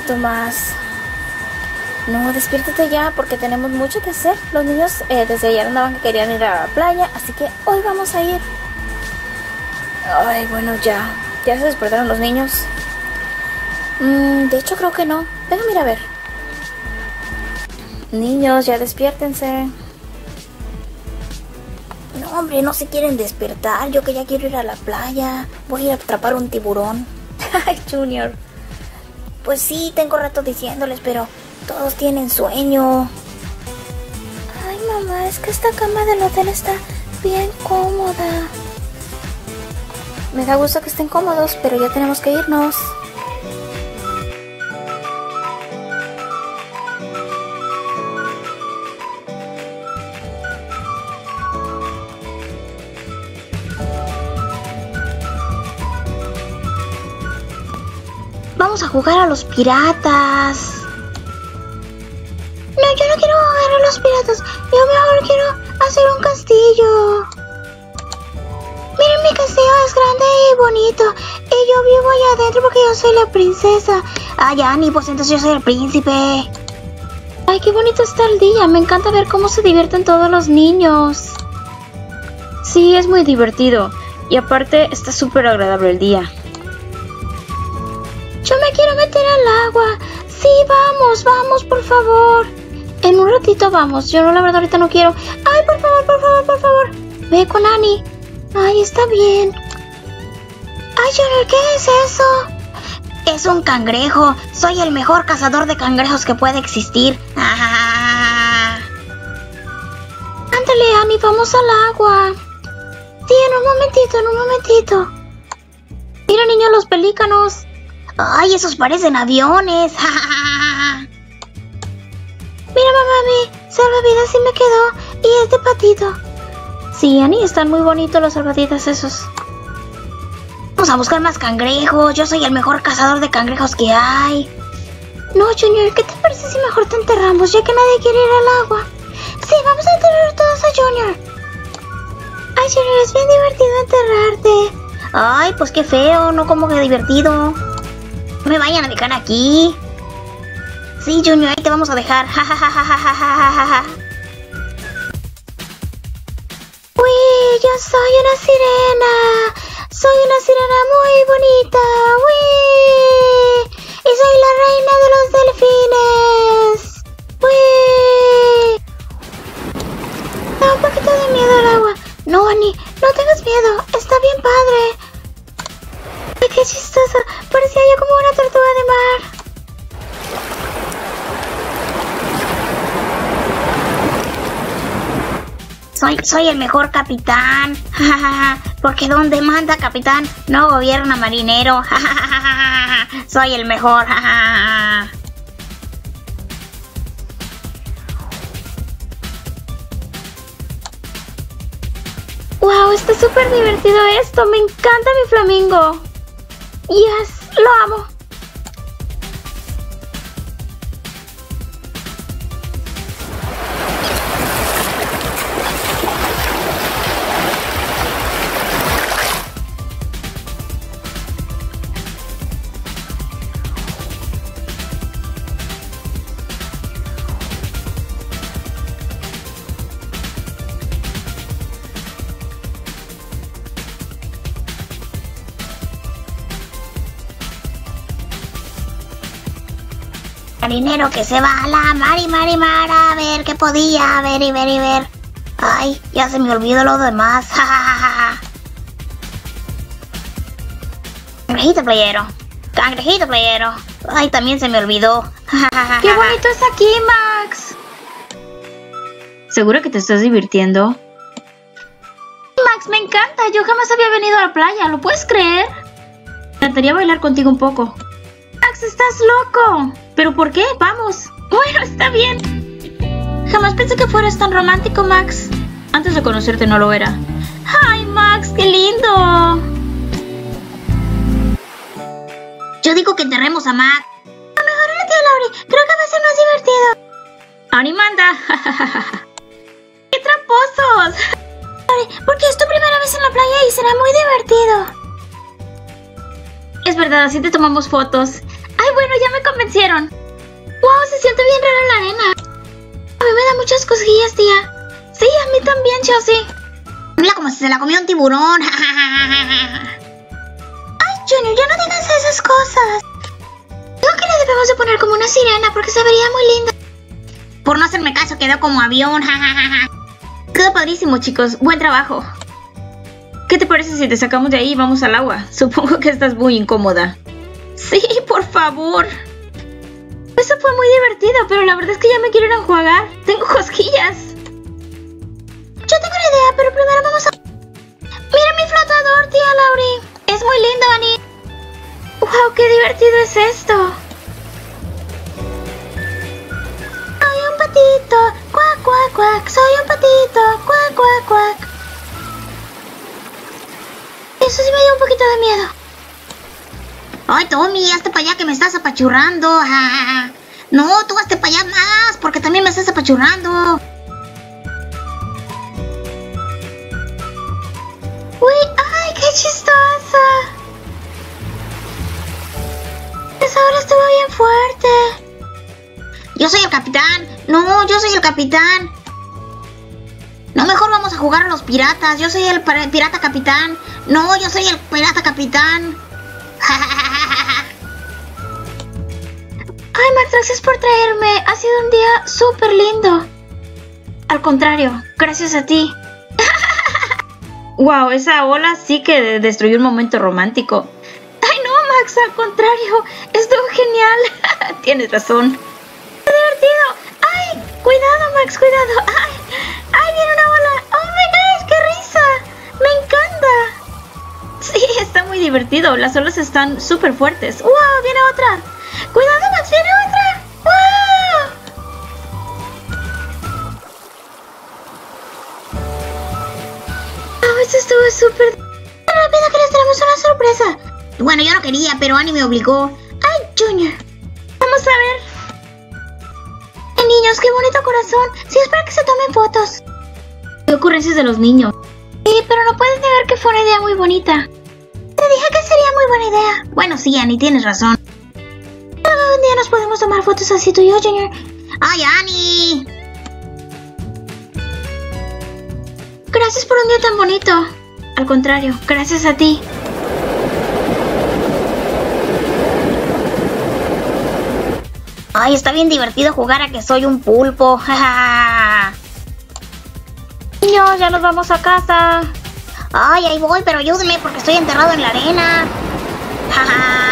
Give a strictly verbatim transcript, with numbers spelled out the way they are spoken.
ratito más. No, despiértate ya porque tenemos mucho que hacer. Los niños eh, desde ayer andaban que querían ir a la playa, así que hoy vamos a ir. Ay, bueno, ya. ¿Ya se despertaron los niños? Mm, de hecho, creo que no. Déjame ir a ver. Niños, ya despiértense. No, hombre, no se quieren despertar. Yo que ya quiero ir a la playa. Voy a ir a atrapar un tiburón. Ay, Junior. Pues sí, tengo rato diciéndoles, pero todos tienen sueño. Ay, mamá, es que esta cama del hotel está bien cómoda. Me da gusto que estén cómodos, pero ya tenemos que irnos. Vamos a jugar a los piratas. No, yo no quiero jugar a los piratas. Yo mejor quiero hacer un castillo. Miren, mi castillo es grande y bonito. Y yo vivo allá adentro porque yo soy la princesa. Ay, Annie, pues entonces yo soy el príncipe. Ay, qué bonito está el día. Me encanta ver cómo se divierten todos los niños. Sí, es muy divertido. Y aparte está súper agradable el día. Yo me quiero meter al agua. Sí, vamos, vamos, por favor. En un ratito vamos. Yo no, la verdad, ahorita no quiero. Ay, por favor, por favor, por favor. Ve con Annie. Ay, está bien. Ay, Junior, ¿qué es eso? Es un cangrejo. Soy el mejor cazador de cangrejos que puede existir. Ah. Ándale, Annie, vamos al agua. Sí, en un momentito, en un momentito. Mira, niño, los pelícanos. Ay, esos parecen aviones. Mira, mamá, mi salvavidas sí me quedó. Y es de patito. Sí, Annie, están muy bonitos los salvavidas esos. Vamos a buscar más cangrejos. Yo soy el mejor cazador de cangrejos que hay. No, Junior, ¿qué te parece si mejor te enterramos, ya que nadie quiere ir al agua? Sí, vamos a enterrar todos a Junior. Ay, Junior, es bien divertido enterrarte. Ay, pues qué feo, no como que divertido. No me vayan a dejar aquí. Sí, Junior, ahí te vamos a dejar. Ja, ja, ja, ja, ja, ja, ja, ja. Uy, yo soy una sirena. Soy una sirena muy bonita. Uy. Y soy la reina de los delfines. Uy. Da un poquito de miedo al agua. No, Annie, no tengas miedo. Está bien padre. Ay, qué chistoso. Parecía yo como una tortuga de mar. Soy, soy el mejor capitán. Porque donde manda capitán no gobierna marinero. Soy el mejor. Wow, está súper divertido esto. Me encanta mi flamingo. Yes, lo amo. Marinero que se va a la mar y mar y mar a ver qué podía ver y ver y ver. Ay, ya se me olvidó lo demás. Cangrejito playero. Cangrejito playero. Ay, también se me olvidó. ¡Qué bonito es aquí, Max! ¿Seguro que te estás divirtiendo? Max, me encanta. Yo jamás había venido a la playa. ¿Lo puedes creer? Me encantaría bailar contigo un poco. Max, estás loco. ¿Pero por qué? Vamos. Bueno, está bien. Jamás pensé que fueras tan romántico, Max. Antes de conocerte no lo era. ¡Ay, Max, qué lindo! Yo digo que enterremos a Max. A lo mejor a la tía Lauri. Creo que va a ser más divertido. ¡Ani manda! ¡Qué tramposos! Porque es tu primera vez en la playa y será muy divertido. Es verdad, así te tomamos fotos. Ay, bueno. Bueno, ya me convencieron. Wow, se siente bien raro en la arena. A mí me da muchas cosquillas, tía. Sí, a mí también, Chelsea. Mira como si se la comió un tiburón. Ay, Junior, ya no digas esas cosas. Creo que le debemos de poner como una sirena porque se vería muy linda. Por no hacerme caso quedó como avión. Quedó padrísimo, chicos. Buen trabajo. ¿Qué te parece si te sacamos de ahí y vamos al agua? Supongo que estás muy incómoda. Sí, por favor. Eso fue muy divertido, pero la verdad es que ya me quiero ir a enjuagar. Tengo cosquillas. Yo tengo una idea, pero primero vamos a... Mira mi flotador, tía Laurie. Es muy lindo, Annie. Wow, qué divertido es esto. Soy un patito, cuac, cuac, cuac. Soy un patito, cuac, cuac, cuac. Eso sí me dio un poquito de miedo. Ay, Tommy, hazte para allá que me estás apachurrando. No, tú hazte para allá más, porque también me estás apachurrando. Uy, ay, qué chistosa. Esa hora estuvo bien fuerte. Yo soy el capitán. No, yo soy el capitán. No, mejor vamos a jugar a los piratas. Yo soy el pirata capitán. No, yo soy el pirata capitán. Ay, Max, gracias por traerme. Ha sido un día súper lindo. Al contrario, gracias a ti. Wow, esa ola sí que destruyó un momento romántico. Ay, no, Max, al contrario. Estuvo genial. Tienes razón. ¡Qué divertido! ¡Ay! Cuidado, Max, cuidado. ¡Ay! ¡Ay, viene una ola! ¡Oh, my gosh! ¡Qué risa! ¡Me encanta! Sí, está muy divertido. Las olas están súper fuertes. ¡Wow! ¡Viene otra! ¡Cuidado, Max! ¡Viene otra! ¡Wow! ¡Oh, esto estuvo súper... ¡Rápido que les tenemos una sorpresa! Bueno, yo no quería, pero Annie me obligó. ¡Ay, Junior! Vamos a ver. ¡Ay, niños! ¡Qué bonito corazón! Sí, es para que se tomen fotos. ¿Qué ocurrencias de los niños? Sí, pero no puedes negar que fue una idea muy bonita. Te dije que sería muy buena idea. Bueno, sí, Annie, tienes razón. Un día nos podemos tomar fotos así tú y yo, Junior. ¡Ay, Annie! Gracias por un día tan bonito. Al contrario, gracias a ti. Ay, está bien divertido jugar a que soy un pulpo. Niños, ya nos vamos a casa. Ay, ahí voy, pero ayúdenme porque estoy enterrado en la arena.